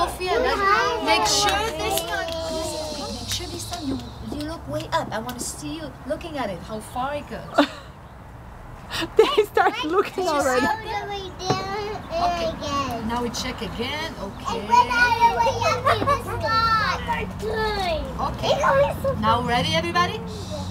Sophia, make sure this time. Make sure this time you look way up. I want to see you looking at it. How far it goes. They start looking already. Okay. Now we check again. Okay. Okay. Now ready, everybody?